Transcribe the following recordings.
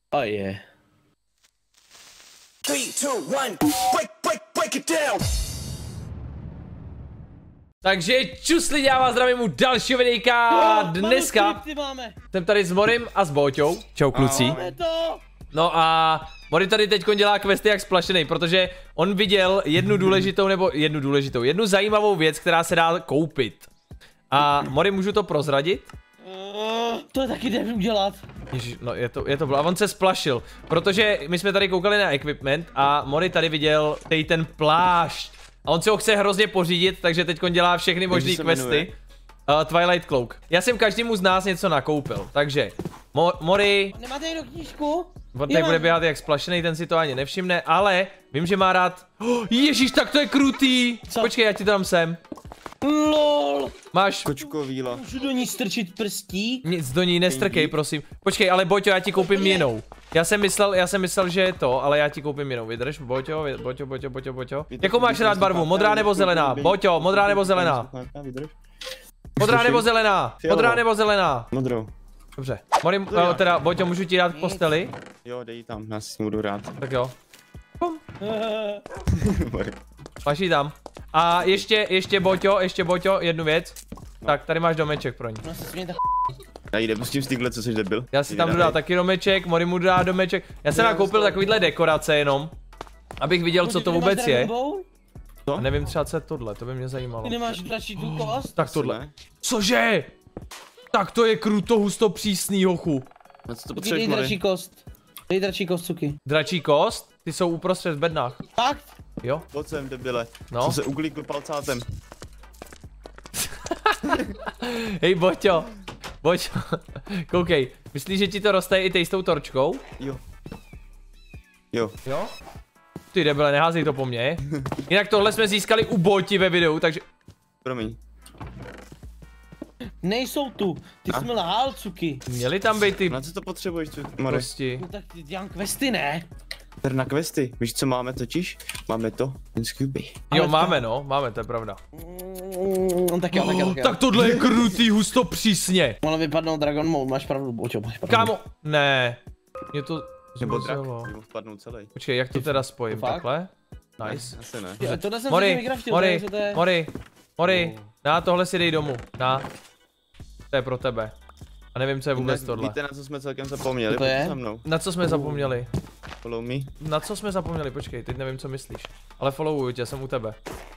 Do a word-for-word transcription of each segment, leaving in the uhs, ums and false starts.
Oh je. Takže čus lidi, já vás zdravím u dalšího videjka. Oh, dneska jsem tady s Morim a s Boťou. Čau kluci. No a Mori tady teď dělá questy jak splašený, protože on viděl jednu důležitou, nebo jednu důležitou, jednu zajímavou věc, která se dá koupit. A Mori, můžu to prozradit? Uh, to taky nevím udělat. Ježiš, no je to, je to, a on se splašil, protože my jsme tady koukali na equipment a Mori tady viděl tady ten plášť. A on si ho chce hrozně pořídit, takže teď dělá všechny možné questy. Uh, Twilight Cloak. Já jsem každému z nás něco nakoupil, takže Mo Mori... Nemáte jednu knížku? On tak bude běhat jak splašený, ten si to ani nevšimne, ale vím, že má rád... Oh, ježíš, tak to je krutý! Co? Počkej, já ti to dám sem. Lol. Máš... Kočkovíla. Můžu do ní strčit prstík? Nic do ní nestrkej, prosím. Počkej, ale Boťo, já ti koupím jinou. Já jsem myslel, já jsem myslel, že je to, ale já ti koupím jinou. Vydrž, Boťo, Boťo, Boťo, Boťo, Boťo. Jakou máš rád barvu? Modrá nebo zelená? Boťo, modrá nebo zelená? Modrá nebo zelená? Modrá nebo zelená? Modrou. Dobře. Mori, teda, Boťo, můžu ti dát k posteli? Jo, dej tam, já si budu rád. Tak jo. Máš jí tam. A ještě, ještě Boťo, ještě Boťo, jednu věc. No. Tak, tady máš domeček pro ní. No, já jde, pustím z týhle, co jsi debil. Já si tam dodal taky domeček, Mori mu dá domeček. Já jsem nakoupil takovýhle dekorace jenom, abych viděl, co to vůbec je. A nevím třeba, co je tohle, to by mě zajímalo. Ty nemáš dračí tu kost? Tak tohle. Cože? Tak to je kruto husto přísný, hochu. Na co to potřebuješ, Mori? Dej dračí kost. Dej dračí kost, cuky. Dračí kost? Ty jsou uprostřed v bednách. Fakt? Jo. Pojď sem, debile. No. Jsem se uklíkl palcátem. Hej, Boťo. Boťo. Koukej. Myslíš, že ti to roste i tej s tou torčkou? Jo. Jo. Jo? Ty debile, neházej to po mně. Jinak tohle jsme získali u Boťi ve videu, takže... Promiň. Nejsou tu, ty jsi mi lhal, cuky. Měli tam být ty... Na co to potřebuješ, tu, Mori? Prostě. No tak ty dělám questy, ne? Na questy, víš co máme totiž? Máme to, ten Scooby. Jo, máme no, máme, to je pravda. Mm, tak jo, tak jo, tak jo. Tak tohle je krutý, husto přísně. Ale vypadnou Dragon Mode, máš pravdu, Boťo, máš pravdu. Kámo, ne. Mě to Nebo drak, zmizelo. nebo vpadnou celý. Počkej, jak to teda spojím, Fakt? takhle? Nice. Asi ne. Jo, tohle jsem Mori, vykraftil, Mori, takže to je... Mori, Mori, na tohle si dej domů, na. To je pro tebe. A nevím, co je vůbec tohle. Víte, na co jsme celkem zapomněli? To je? Se mnou. Na co jsme zapomněli? Follow me. Na co jsme zapomněli? Počkej, teď nevím, co myslíš. Ale followuju tě, jsem u tebe.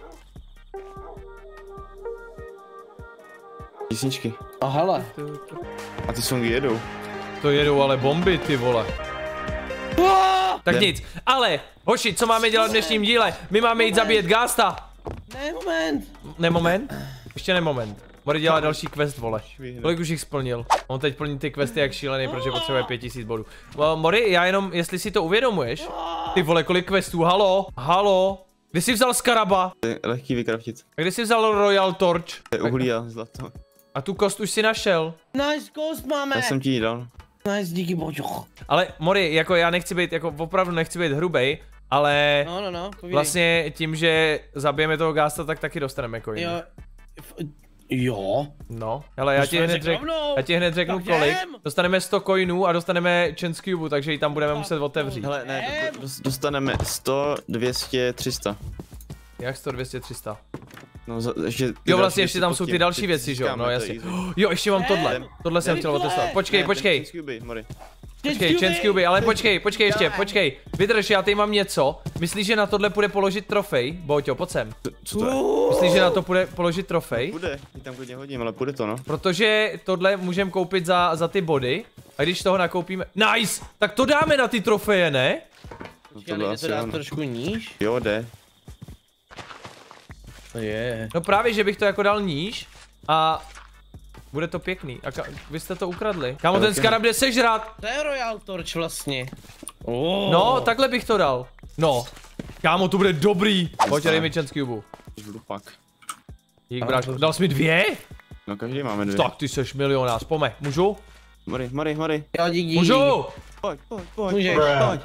Písničky. A hele. A ty songy jedou. To jedou ale bomby, ty vole. Tak nic, ale, hoši, co máme dělat v dnešním díle? My máme jít zabíjet Ghasta. Ne, moment. Ne moment? Ještě ne moment. Mori dělá další quest, vole. Kolik už jich splnil? On teď plní ty questy jak šílený, protože potřebuje pět tisíc bodů. Mori, já jenom, jestli si to uvědomuješ. Ty vole, kolik questů, halo, halo. Kdy jsi vzal Skaraba? To je lehký vykraftit. A kdy jsi vzal Royal Torch? To je uhlí a zlato. A tu kost už si našel. Nice kost máme. Já jsem ti ji dal. Nice, díky Boťo. Ale Mori, jako já nechci být, jako opravdu nechci být hrubej, ale No, no, no, povídej. vlastně tím, že zabijeme toho Ghasta, tak taky dostaneme coin. Jo. Jo. No, ale já ti, hned řek, já ti hned řeknu Tak kolik. jdem. Dostaneme sto coinů a dostaneme Chance Cube, takže ji tam budeme muset otevřít. Hele, ne, do- do- dostaneme sto, dvě stě, tři sta. Jak sto, dvě stě, tři sta? No, za, ještě ty Jo, další vlastně ještě věci tam jsou pod ty tím, další ty věci, že jo? získáme, No to je jasně. easy. Jo, ještě mám tohle. Jdem. Tohle jsem chtěl Rychle. otestovat. Počkej, Ne, počkej. ten Scooby, Mori. Počkej, Chance Cube, ale počkej, počkej ještě, počkej. Vydrž, já tady mám něco. Myslíš, že na tohle půjde položit trofej? Boťo, pojď sem. Co, co to je? Myslíš, že na to půjde položit trofej? Bude, ji tam klidně hodím, ale bude to, no. Protože tohle můžeme koupit za, za ty body. A když toho nakoupíme... Nice! Tak to dáme na ty trofeje, ne? No Počkej, bylo ale asi to dá ono. trošku níž. Jo, jde. To je. No právě, že bych to jako dal níž. A... Bude to pěkný. A ka vy jste to ukradli. Kámo, ten Skarab jde sežrat. To je Royal Torch vlastně. Oh. No, takhle bych to dal. No. Kámo, to bude dobrý. Pojď, dej mi Chance Cube. Žlupak. Dík, bráško. Dal jsi mi dvě? No, každý máme dvě. Tak ty seš milionář. Pome, můžu? Mori, Mori, Mori. Jo, díky. Můžu? Pojď, pojď, pojď. Můžeš. Pojď.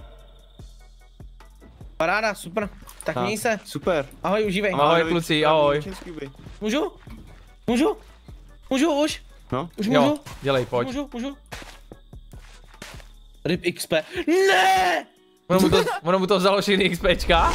Paráda, super. Tak Tak, měj se. super. Ahoj, užívej. Ahoj, Ahoj, kluci, dobrý, ahoj. Chance Scooby. Můžu? Můžu? Můžu už? No, Už Jo, můžu? dělej, pojď. Můžu, můžu? Rip X P. Ne! Ono mu to, ono mu to vzalo všechny XPčka.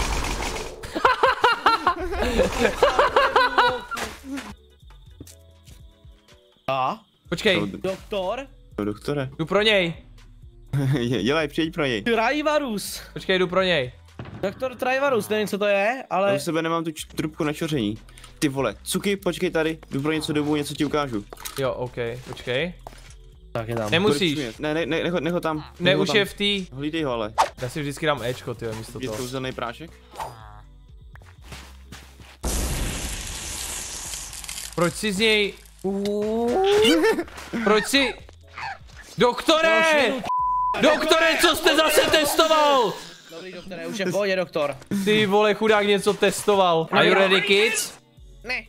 A? Počkej, Doktor? No, doktore. jdu pro něj. Dělej, přijeď pro něj. Trivarus. Počkej, jdu pro něj. Doktor Trivarus, nevím co to je, ale... Já u sebe nemám tu č- trubku na čoření. Ty vole, Cuky, počkej tady, jdu pro něco dobu, něco ti ukážu. Jo, OK, počkej. Tak je tam. Nemusíš. Ne, ne, ne, neho, neho tam. Ne, neho už tam. je v tý. Hlídej ho ale. Já si vždycky dám Ečko, tyjo, místo Je toho. kouzelný prášek? Proč si z něj... Proč si... Doktore! Doktore, co jste zase testoval? Dobrý doktore, už je v pohodě, doktor. Ty vole, chudák něco testoval. Are you ready, kids? Ne.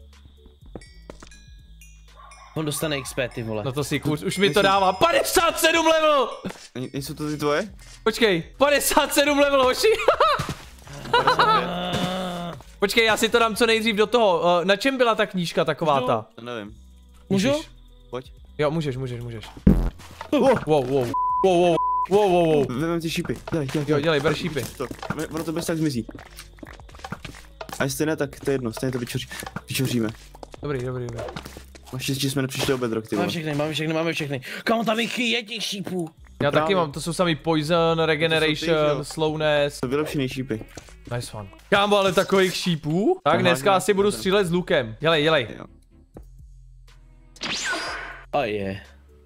On dostane X P, ty vole. No to si kurz, už mi to dává. padesát sedm level! Ne- Nejsou to ty tvoje? Počkej, padesát sedm level, hoši. Počkej, já si to dám co nejdřív do toho. Uh, na čem byla ta knížka taková ta? To nevím. Můžu? Můžeš. Pojď. Jo, můžeš, můžeš, můžeš. Wow, wow, wow, wow, wow, wow, wow, wow. Vemem ty šípy. Dělej, dělej, Jo, dělej, ber šípy. To. Ono to bez tak zmizí. A jestli ne, tak to je jedno, stejně to vyčoří, vyčoříme. Dobrý, dobrý, dobrý. Máš štěstí, jsme nepřišli o bedrock, ty Máme vole. všechny, máme všechny, máme všechny. Kam tam jich je těch šípů? Já Právě. taky mám, to jsou samý poison, ty, regeneration, jo. slowness. To vylepšený šípy. Nice one. Kámo, ale takových šípů? Tak Aha, dneska no, asi budu dobře. střílet s lukem. Dělej, dělej. Jo. A je.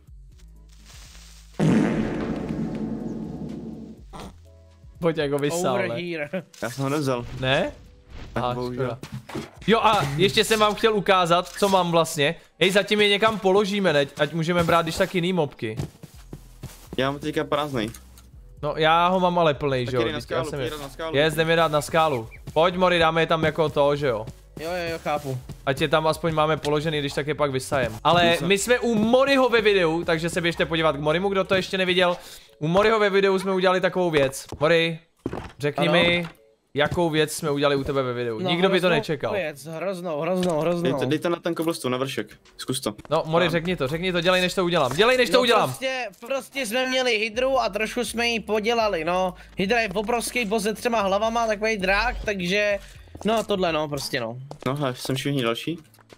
Pojď, jak ho vysál, Over ne? here. Já jsem ho nevzal. Ne? Tak Aha, bohužel. škoda. Jo a ještě jsem vám chtěl ukázat, co mám vlastně. Hej, zatím je někam položíme, ne? Ať můžeme brát když tak jiný mobky. Já mám teďka prázdnej. No já ho mám ale plnej, že jo? jdej na Vždyť já skálu, jsem pojď je... na skálu. Jest, jdeme dát na skálu. Pojď Mori, dáme je tam jako to, že jo? Jo, jo, jo, chápu. Ať je tam aspoň máme položený, když tak je pak vysajem. Ale Vysa. my jsme u Moriho ve videu, takže se běžte podívat k Morimu, kdo to ještě neviděl. U Moriho ve videu jsme udělali takovou věc. Mori, řekni Ano? mi, jakou věc jsme udělali u tebe ve videu. No, Nikdo by to hroznou nečekal. Věc, hroznou, hroznou, hroznou. Dejte, dejte na ten cobblestone, na vršek. Zkus to. No, Mori, řekni to, řekni to, dělej, než to udělám. Dělej, než to no, udělám. Prostě, prostě jsme měli hydru a trošku jsme ji podělali, no. Hydra je obrovský boss se třema hlavama, takový drák, takže... No tohle no, prostě no. No, hele, jsem všichni další.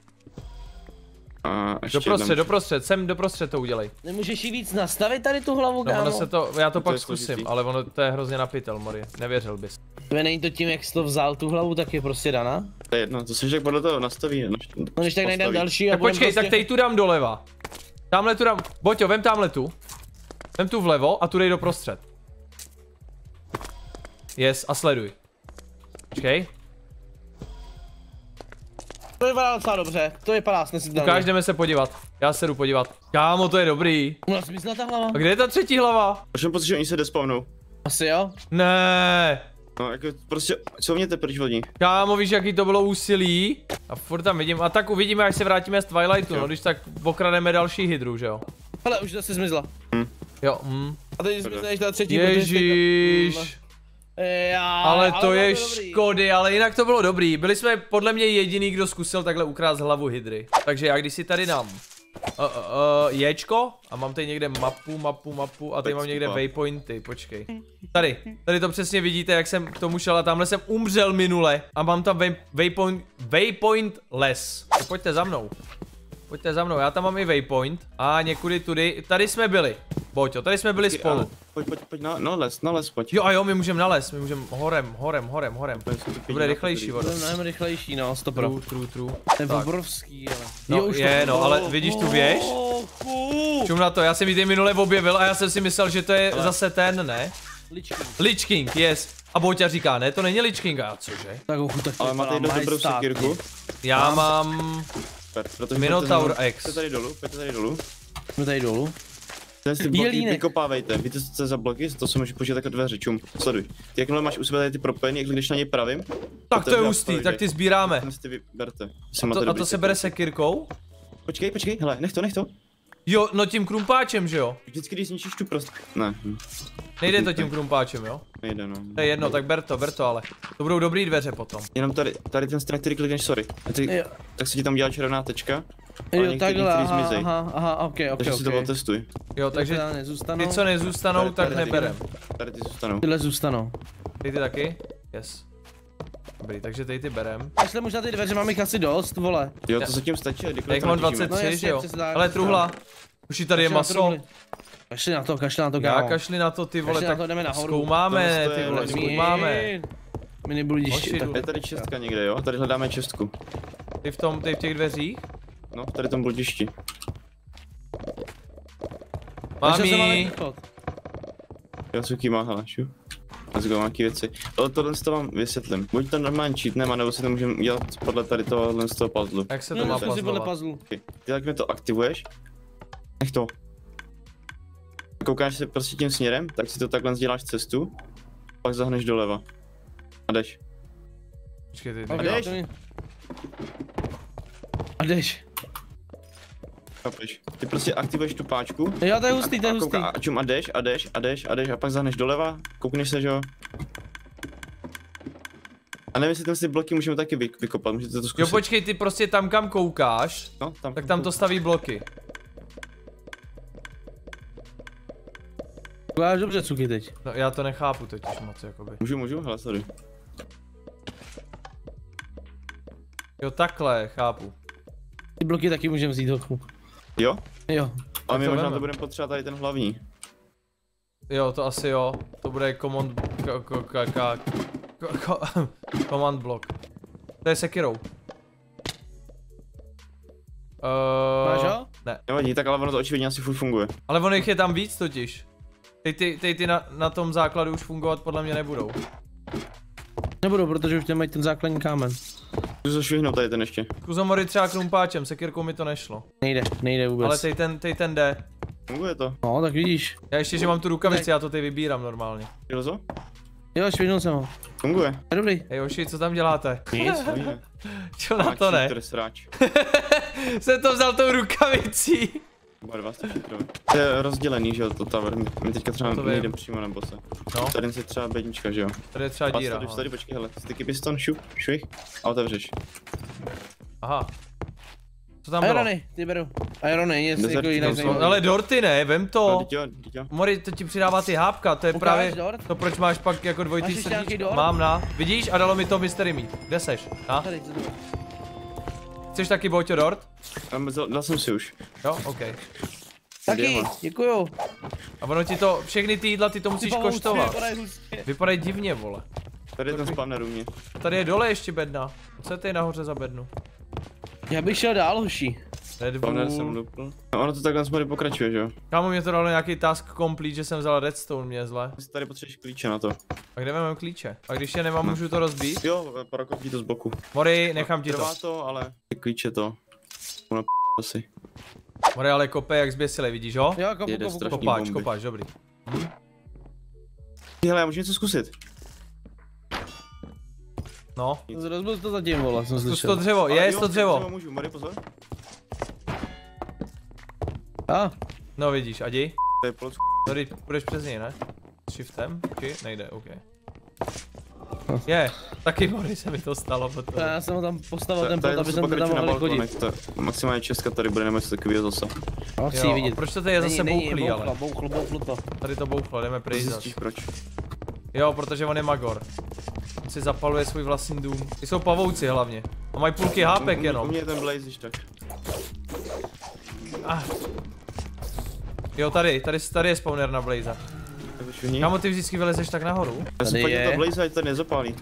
A ještě Doprostřed, jedna. doprostřed, sem doprostřed to udělej. Nemůžeš jí víc nastavit tady tu hlavu, No, kámo? ono se to, já to To pak je zkusím, složitý. ale ono to je hrozně napitel, Mori, nevěřil bys. To není to tím, jak jsi to vzal tu hlavu, tak je prostě daná. To je jedno, to se tak podle toho nastaví. No když tak najdem další a Tak budem počkej, prostě... tak teď tu dám doleva. Tamhle tu dám, Boťo, vem tamhle tu. Vem tu vlevo a tu dej doprostřed. Yes, a sleduj. Počkej, To vypadá docela dobře, to vypadá snesitelně. ukáž, jdeme se podívat. Já se jdu podívat. Kámo, to je dobrý. U nás zmizla ta hlava? A kde je ta třetí hlava? Už mám pocit, že oni se despawnou. Asi jo? Ne. No, jako prostě, co mě pryč od ní? Kámo, víš, jaký to bylo úsilí? A furt tam vidím, a tak uvidíme, až se vrátíme z Twilightu, no, když tak okrademe další hydru, že jo? Hele, už zase zmizla. Jo, hm. A teď zmizla ještě ta třetí, protože jste- Ježíš. Já, Ale to je bylo dobrý. škody, ale jinak to bylo dobrý. Byli jsme podle mě jediný, kdo zkusil takhle ukrást hlavu hydry. Takže já když si tady dám uh, uh, uh, Jčko a mám tady někde mapu, mapu, mapu a tady Tak mám někde super. waypointy, počkej. Tady, tady to přesně vidíte, jak jsem k tomu šel a tamhle jsem umřel minule a mám tam way, waypoint, waypoint les. Tak pojďte za mnou. Pojďte za mnou, já tam mám i waypoint a někudy tudy, tady jsme byli. Boťo, tady jsme byli spolu. Pojď, pojď, pojď na, na les, na les, pojď. Jo a jo, my můžeme na les, my můžeme horem, horem, horem, horem. To jsou ty To bude pěkný rychlejší nápady. voda. To je mnohem rychlejší, no, sto pro. True, true, true. To je Tak. obrovský, ale... No, je, no, ale vidíš tu věž? Čum na to, já jsem ji tady minule objevil a já jsem si myslel, že to je zase ten, ne? Ličky. Lich King, yes. A Boťa říká, ne, to není Lich King, a cože? Tak uchu, tak to Ale máte vypadá jednu dobrou majestátně. sekírku. Já mám... Super, protože Minotaur pojďte za mnou. X. Pojďte tady dolů, pojďte tady dolů. Jsme tady dolů. Tady ty bloky Jelínek. vykopávejte, víte co za bloky? To se může počítat jako dveře, čum, sleduj. Ty jakmile máš u sebe tady ty propojení, jak když na ně pravím, Tak to je já hustý, pověděj. tak ty sbíráme. Dnes ty vyberte. A to, a to se bere sekirkou? Počkej, počkej, hele, nech to, nech to. Jo, no tím krumpáčem, že jo? Vždycky, když zničíš tu prost... Ne, hm, Nejde to tím krumpáčem, jo? nejde no. To je jedno, tak ber to, ber to ale. To budou dobrý dveře potom. Jenom tady, tady ten stran, který klikneš, sorry. A ty, Jo. tak se ti tam dělá červená tečka. Jo, takhle, aha, aha, aha, ok, ok, takže ok. si to otestuj. Jo, takže nezůstanou. ty, co nezůstanou, Tady, tak tady, tady. neberem. Tady ty zůstanou. Tyhle zůstanou. Ty ty taky? Yes. Dobrý, takže tady ty berem. Až možná ty dveře máme jich asi dost, vole. Jo, to zatím stačí, kdykoliv Jak to mám natížíme. dvacet tři, No jasně, že jo? přesně tak, Ale přesně truhla. Už jí tady je maso. Kašli na to, kašli na to, Já kámo. kašli na to, ty vole, Kašli na tak to, jdeme nahoru. zkoumáme, Tohle ty je vole, rozumí. zkoumáme. Mini bludiště, tak. Je tady čestka někde, jo? Tady hledáme čestku. Ty v tom, ty v těch dveřích? No, tady v tom bludišti. Mami. Jo, Suki má, hele, šu. Let's go, nějaký věci. Ale tohle to vám vysvětlím. Buď to normálně cheatnem, anebo si to můžeme udělat podle tady tohohle z toho puzzlu. Jak se to No, má no, si podle puzzlovat? puzzlu. Ty jak mi to aktivuješ, nech to. Koukáš se prostě tím směrem, tak si to takhle děláš cestu, pak zahneš doleva. A jdeš. Počkej, ty, ty. Ok, jdeš? to mi- A jdeš. Chápeš? Ty prostě aktivuješ tu páčku. Jo, to je hustý, to je a, hustý. kouká, a čum a jdeš, a jdeš, a jdeš, a jdeš, a pak zahneš doleva, koukneš se, že jo. A nevím, jestli tam si bloky můžeme taky vy, vykopat, můžete to zkusit. Jo, počkej, ty prostě tam kam koukáš, No, tam, tak tam to staví bloky. Koukáš dobře, Cuky, teď. No já to nechápu totiž moc, jakoby. Můžu, můžu, hele, sorry. Jo, takhle, chápu. Ty bloky taky můžeme vzít, hochu. Jo? Jo. Ale my to možná veme. to budeme potřebovat tady ten hlavní. Jo, to asi jo. To bude command... K, k, k, k, k, k, command block. To je sekirou. Uh, Máš ho? Ne. Nevadí, tak ale ono to očividně asi furt funguje. Ale ono jich je tam víc totiž. Ty ty, ty, ty na, na tom základu už fungovat podle mě nebudou. Nebudu, protože už tam mají ten základní kámen. Zkus to švihnout tady ten ještě. Kuzomory třeba krumpáčem, sekirkou mi to nešlo. Nejde, nejde vůbec. Ale tej ten, tej ten jde. Funguje to. No, tak vidíš. Já ještě, že mám tu rukavici, já to teď vybírám normálně. Jozo? Jo, švihnul jsem ho. Funguje. Je dobrý. Hej hoši, co tam děláte? Nic. Čo na to ne? Cheater, sráč. Jsem to vzal tou rukavicí. Oba dva jste cheaterové. To je rozdělený, že jo, to tower. My teďka třeba To vím. nejdem přímo na bose. No, Tady si třeba bednička, že jo. tady je třeba A díra. tady, no. tady, počkej, hele, styky piston, šup, švih a otevřeš. Aha. Co tam bylo? Irony, ty beru. Irony, nic Desert jako jinak Council. No, zajímavý. ale dorty ne, vem No, to. teď jo, teď jo. Mori, to ti přidává ty hápka, to je Ukáž právě dort? to, proč máš pak jako Máš dvojitý ještě nějaký srdíčko. dort? Mám na, vidíš, a dalo mi to mystery meat. Kde seš? A? Tady, co to je? Chceš taky Boťo dort? Tam vzal- Dal jsem si už. Jo, OK. Taky, Diamant. děkuju. A ono ti to, všechny ty jídla, ty to musíš Ty pavouci koštovat. vypadají hustě. Vypadají divně, vole. Tady je ten spawner u mě. Tady je dole ještě bedna. Co je tady nahoře za bednu? Já bych šel dál, hoší. Red Spawner jsem Bull. lupl. No ono to takhle smady pokračuje, že jo. Kámo, mě to dalo nějaký task complete, že jsem vzal redstone, mě zle. Ty tady potřebuješ klíče na to. A kde mám klíče? A když je nemám, můžu to rozbít? Jo, prokopí to z boku. Mori, nechám ti to. Trvá to, ale ty klíče to. Ono p*** asi. Mori, ale kope jak zběsile, vidíš ho? Jo, kopu, Jede kopu, strašný kopu. Kopáč, bomby. kopáč, dobrý. Ty, hele, já můžu něco zkusit. No. Rozbil to zatím, vole, jsem Zkus to slyšel. dřevo, Ale je jo, to dřevo. můžu, Mori, pozor. A, No vidíš, Adi. To je ploc. Tady půjdeš přes něj, ne? Shiftem? Okay. Nejde, OK. Je, taky Mori se mi to stalo potom. já jsem ho tam postavil ten Tady plot, aby zase jsem tam pokračuje na mohli chodit. balkonech, to maximálně česka tady bude, nebo něco takového zase. No, chci Jo, vidět. proč to tady je zase Není, bouchlý, není, ale? bouchlo, bouchlo, bouchlo to. Tady to bouchlo, jdeme pryč zas. Zjistíš proč. Jo, protože on je magor. On si zapaluje svůj vlastní dům. Ty jsou pavouci hlavně. A mají půlky hápek U jenom. mě je ten blaze, když tak. Ah. Jo, tady, tady, tady je spawner na blaze. Tak to švihni. Kámo, ty vždycky vylezeš tak nahoru? Já jsem Tady fakt je. to blaze, ať to nezapálí.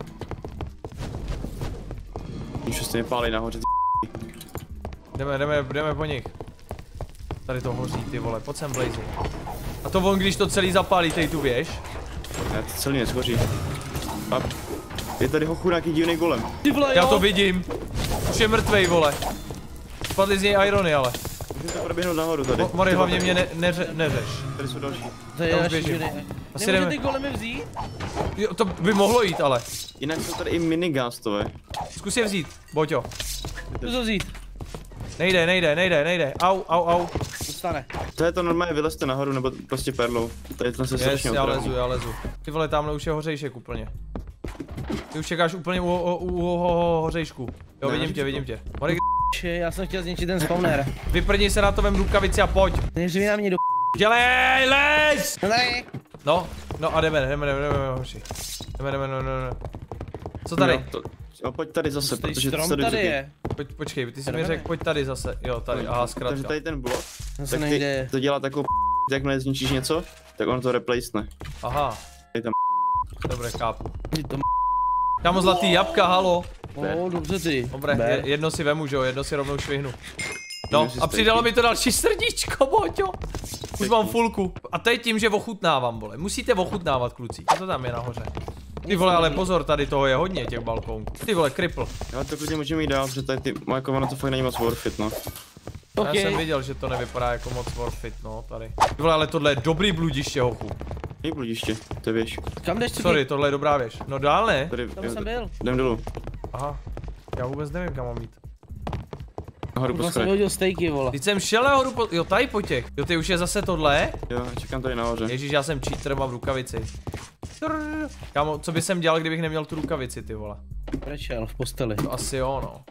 Už se mi pálí nahoře, ty Jdeme, jdeme, jdeme po nich. Tady to hoří, ty vole, pojď sem blaze. A to on, když to celý zapálí, tady tu věž. já to celý neschoří. A je tady hochu nějaký divný golem. Ty vole, Já jo. to vidím. Už je mrtvej, vole. Spadly z něj irony, ale. Můžeme to proběhnout nahoru tady. Mo- Mori, hlavně mě ne, neře, neřeš. Tady jsou další. To je Já už další běžím. ženy. Asi Nemůže jdeme. ty golemy vzít? Jo, to by mohlo jít, ale. Jinak jsou tady i minigastové. Zkus je vzít, Boťo. Jdu to vzít. Nejde, nejde, nejde, nejde. Au, au, au. Dostane. To je to normálně, vylezte nahoru nebo prostě perlou. Tady to se Yes, strašně já otravní. lezu, já lezu. Ty vole, tamhle už je hořejšek úplně. Ty už čekáš úplně u, u, u, u, u hořejšku. Jo, Ne, vidím že tě, to- vidím tě. Mori, Já jsem chtěl zničit ten spawner. Vyprdni se na to, vem rukavici a pojď. Neřvi na mě do Dělej, lež! No tady. No, no a jdeme, jdeme, jdeme, jdeme, hoši. Jdeme, jdeme, no, no, no. Co tady? No, to, jo, pojď tady zase, Stej protože strom to se tady doříkej. je. Pojď, počkej, ty jsi mi Jdeme. řekl, pojď tady zase. Jo, tady, aha, Takže zkrátka. tady ten blok, Zase tak ty, nejde. to dělá takovou p***, jakmile zničíš něco, tak on to replacene. Aha. Tady tam Dobré, chápu. Ty to Kámo, zlatý jabka, halo. O, dobře ty. Dobré, Ber. je, jedno si vemu, že jo, jedno si rovnou švihnu. No, Jedno si a přidalo stejky. mi to další srdíčko, Boťo. Už mám fulku. A to je tím, že ochutnávám, vole. Musíte ochutnávat, kluci. Co to tam je nahoře? Ty vole, ale pozor, tady toho je hodně, těch balkónů. Ty vole, kripl. Jo, to klidně můžeme jít dál, protože tady ty, jako ono to fakt není moc worth it, no. Okay. Já jsem OK. viděl, že to nevypadá jako moc worth it, no, tady. Ty vole, ale tohle je dobrý bludiště, hochu. Není bludiště, to je věž. Kam jdeš, Sorry, tohle je dobrá věž. No dál ne? Tady, Tam jo, jsem byl. jdem dolů. Aha. Já vůbec nevím, kam mám jít. Nahoru po Tam jsem schodech. vyhodil stejky, vole. Teď jsem šel nahoru po... Jo, tady po těch. Jo, ty už je zase tohle? Jo, čekám tady nahoře. Ježíš, já jsem cheater, mám rukavici. Trrr. Kámo, co by jsem dělal, kdybych neměl tu rukavici, ty vole? Prečel v posteli. To asi jo, no.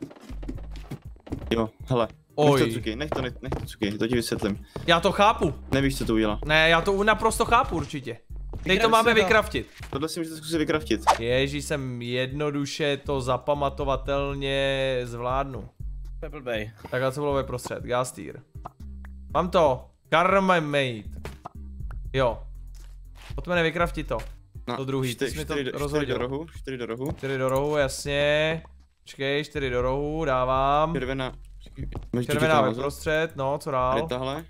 Jo, hele. Oj. Nech to cuky, nech to, nech, nech to cuky, to ti vysvětlím. Já to chápu. Nevíš, co to udělá. Ne, já to naprosto chápu určitě. Teď to máme vykraftit. Tohle si můžete zkusit vykraftit. Ježíš, jsem jednoduše to zapamatovatelně zvládnu. Pepper Bay. Takhle co bylo ve prostřed, Gastýr. Mám to. Carmamate. Jo. Pojďme nevykraftit to. No, To druhý, ty čtyři, jsi mi to čtyři, do- rozhodil. čtyři do rohu, čtyři do rohu. Čtyři do rohu, jasně. Počkej, čtyři do rohu, dávám. Červená. Můžeš Červená díky ve tam prostřed, no, co Tady dál? tahle.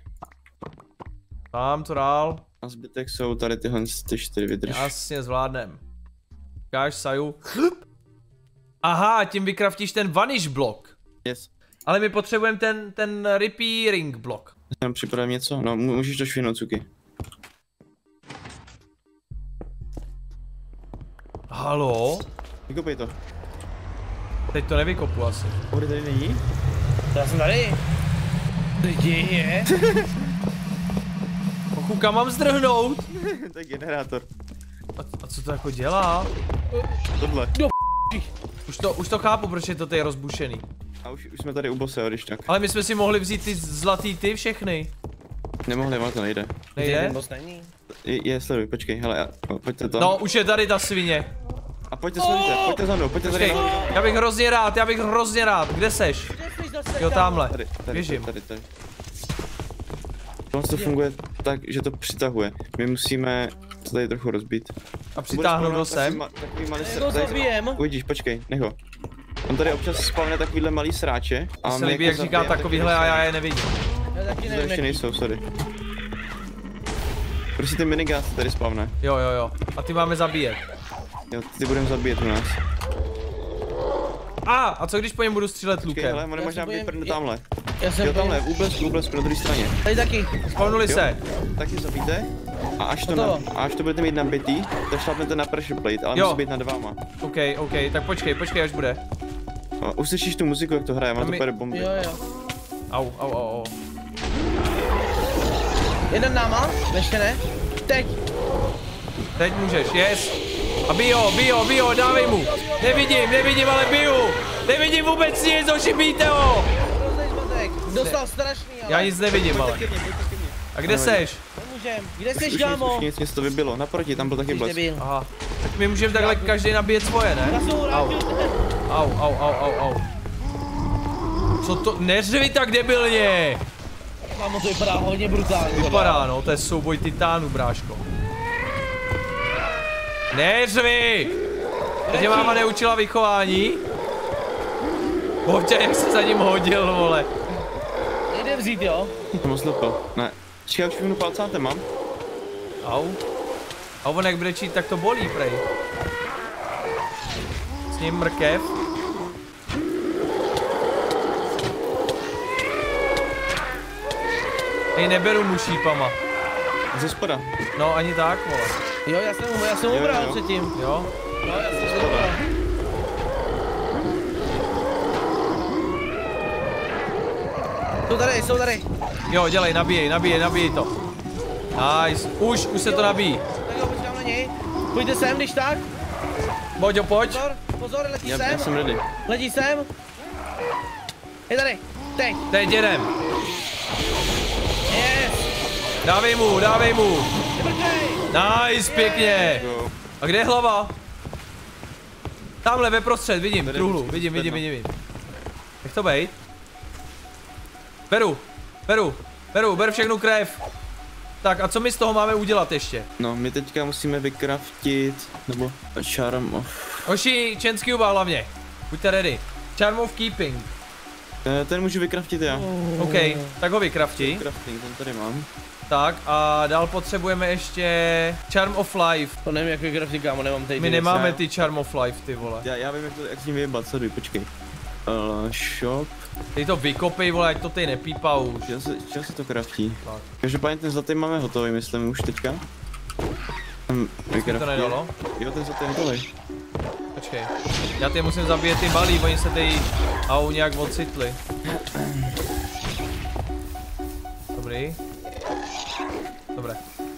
Tam, co dál? A zbytek jsou tady tyhle ty čtyři, vydrž. Jasně, zvládnem. Ukáž, Saju. Aha, tím vykraftíš ten vanish blok. Yes. Ale my potřebujeme ten, ten repairing blok. Tam připravím něco? No, mů- můžeš to švihnout, cuky. Halo? Vykopej to. Teď to nevykopu asi. Vody tady není? Já jsem tady. Co se děje? Ochu, kam mám zdrhnout? To je generátor. A, a co to jako dělá? Tohle. Už to, už to chápu, proč je to tady rozbušený. A už, už jsme tady u bose, když tak. Ale my jsme si mohli vzít ty zlatý ty všechny. Nemohli, ale to nejde. Nejde? Ten boss není. Je, je sleduj, počkej, hele, a- o, pojďte to. No, už je tady ta svině. A pojďte sledujte, pojďte za mnou, pojďte tady Počkej, nahoru. já bych hrozně rád, já bych hrozně rád. Kde seš? Kde jsi zase, Jo, kámo? tamhle. Tady, tady, Běžím. tady, tady. Tohle to funguje tak, že to přitahuje. My musíme to tady trochu rozbít. A přitáhnout ho sem. Takový malý Já ho sr- tady- zabijem. Uvidíš, počkej, nech ho. On tady občas spavne takovýhle malý sráče. To se my líbí, jako jak říká zabijeme takovýhle a taky já je nevidím. Já taky To nevím, ještě jaký. nejsou, sorry. Prostě ty minigas tady spavne. Jo, jo, jo. A ty máme zabíjet. Jo, ty budeme zabíjet u nás. A, a co když po něm budu střílet Počkej, hele, lukem? on Já možná se bojím- vyprdne je- tamhle. Já jsem Jo, tamhle, byl- v úblesku, v úblesku na druhé straně. Tady taky. Spavnuli Jo. se. Tak je zabijte. A až to, Hotovo. na, a až to budete mít nabitý, tak šlapnete na pressure plate, ale Jo. musí být nad váma. OK, OK, tak počkej, počkej, až bude. A uslyšíš tu muziku, jak to hraje, ono A to my- pojede bomby. Jo, jo. Au, au, au, au. Jeden náma, ještě ne. Teď. Teď můžeš, yes. A bio, bio, bio, dávej mu. Nevidím, nevidím, ale biju. Nevidím vůbec nic, ošibíte ho. Rozdej zmatek. Dostal strašný, ale. Já nic nevidím, ale. Pojďte ke mně, pojďte ke mně. A kde seš? Nemůžem. Kde Už, jsi, už, nic, kámo? už nic, něco to vybilo, naproti, tam byl taky Jsi blesk. debil. Aha. Tak my můžeme takhle každý nabíjet svoje, ne? Já jsem Au, vrátil ten. au, au, au, au, au. Co to? Neřvi tak debilně. Kámo, to vypadá hodně brutálně. Vypadá, no, to je souboj titánů, bráško. Neřvi! Teď máma neučila vychování. Boťa, jak se za ním hodil, vole. Nejde vzít, jo? Jsem ho slupil. Ne. Čekaj, už všechno palcáte mám. Au. A on jak brečí, tak to bolí, prej. S ním mrkev. Hej, neberu mu šípama. Ze spoda. No, ani tak, vole. Jo, já jsem, já jsem Jo, ubral jo. předtím. Jo? No, já jsem ubral. Jsou tady, jsou tady. Jo, dělej, nabíjej, nabíjej, nabíjej to. Nice. Už, už se to nabíjí. Tak jo, počkám na něj. Pojďte sem, když tak. Boďo, pojď. Pozor, pozor, letí Já, sem. já jsem ready. Letí sem. je tady, teď. Teď jedem. Yes. Dávej mu, dávej mu. Nice, pěkně. A kde je hlava? Tamhle ve prostřed, vidím, truhlu, vidím, vidím, vidím, vidím. Nech to bejt. Beru, beru, beru, beru všechnu krev. Tak a co my z toho máme udělat ještě? No, my teďka musíme vykraftit, nebo charm of... Hoši, Čenský uba hlavně. Buďte ready. Charm of keeping. Ten můžu vykraftit já. OK, tak ho vykrafti. Crafting, ten tady mám. Tak a dál potřebujeme ještě Charm of Life. To nevím, jak vykraftit, kámo, nemám tady. My nemáme ty Charm of Life, ty vole. Já, já vím, jak, to, jak s ním vyjebat, sleduj, počkej. Uh, shop. Ty to vykopej, vole, ať to tady nepípá už. Čeho se, čeho se to kraftí? Tak. Každopádně ten zlatý máme hotový, myslím, už teďka. Hm, to nedalo? Jo, ten zlatý je hotový. Počkej, já ty musím zabíjet ty malý, oni se tady au nějak ocitli. Dobrý. Dobré.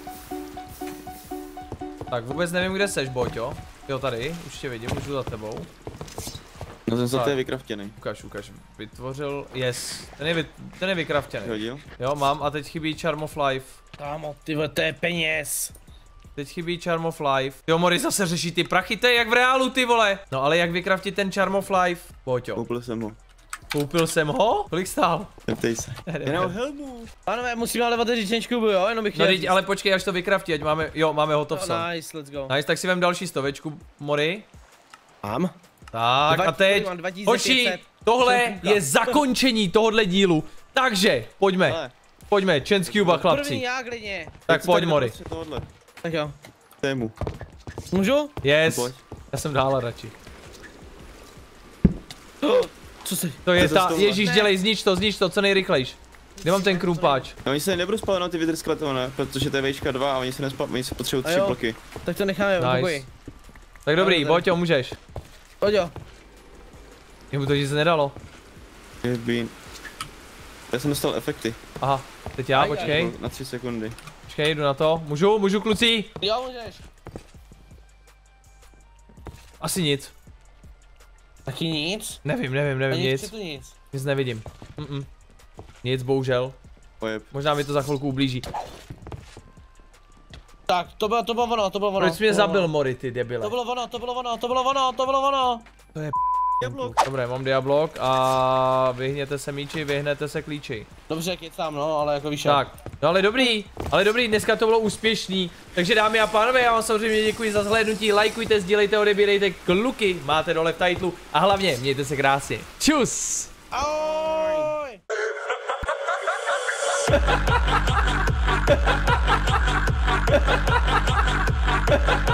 Tak vůbec nevím, kde seš, Boťo. Jo, tady, už tě vidím, můžu za tebou. No ten zlatý Tak. je vykraftěný. Ukaž, ukaž. Vytvořil, yes. Ten je, vy, ten je vykraftěný. Hodil? Jo, mám a teď chybí Charm of Life. Kámo, ty vole, to je peněz. Teď chybí Charm of Life. Jo, Mori zase řeší ty prachy, to je jak v reálu, ty vole. No ale jak vykraftit ten Charm of Life? Boťo. Koupil jsem ho. Koupil jsem ho? Kolik stál? Neptej se. Jenom helmu. Pánové, musíme ale otevřít Čenčku, jo, jenom bych No chtěl teď, ale počkej, až to vykraftí, ať máme, jo, máme hotov no, sam. nice, let's go. Nice, tak si vem další stovečku, Mori. Mám? Tak Dva- a teď, mám dva tisíce pět hoši, set. tohle je zakončení tohohle dílu. Takže, pojďme, Hele, pojďme, Čenský uba, První chlapci. já klidně. Tak si pojď, tady Mori. doprostřed tohodle. Tak jo. Tému. Můžu? Yes, Pojď. já jsem dál radši. Co si? To je To je ta, tohle. ježíš, Ne. dělej, znič to, znič to, co nejrychlejš. Kde mám ten krumpáč? No, oni se nebudou spát na ty vidry skletované, protože to je vejška dva a oni se nespav, oni se potřebují A tři jo. bloky. Tak to necháme v Nice. pokoji. Tak dobrý, Dobře. Boťo, můžeš. Pojď jo. Jemu to nic nedalo. Been. Já jsem dostal efekty. Aha, teď já, Aj, aj. počkej, Na tři sekundy. počkej, jdu na to. Můžu, můžu, kluci? Jo, můžeš. Asi nic. Taky nic? Nevím, nevím, nevím, Ani nic. tu nic. Nic nevidím. Mm -mm. Nic, bohužel. Pojeb. Možná mi to za chvilku ublíží. Tak, to bylo, to bylo ono, to bylo ono. Proč jsi mě to bylo zabil, ono. Mori, ty debile? To bylo ono, to bylo ono, to bylo ono, to bylo ono. Dobré, mám diablok a vyhněte se míči, vyhnete se klíči. Dobře, kecám, no, ale jako víš. Tak, no ale dobrý, ale dobrý, dneska to bylo úspěšný. Takže dámy a pánové, já vám samozřejmě děkuji za zhlédnutí, lajkujte, sdílejte, odebírejte, kluky máte dole v titlu a hlavně mějte se krásně. Čus! Ahoj! Ha ha ha ha!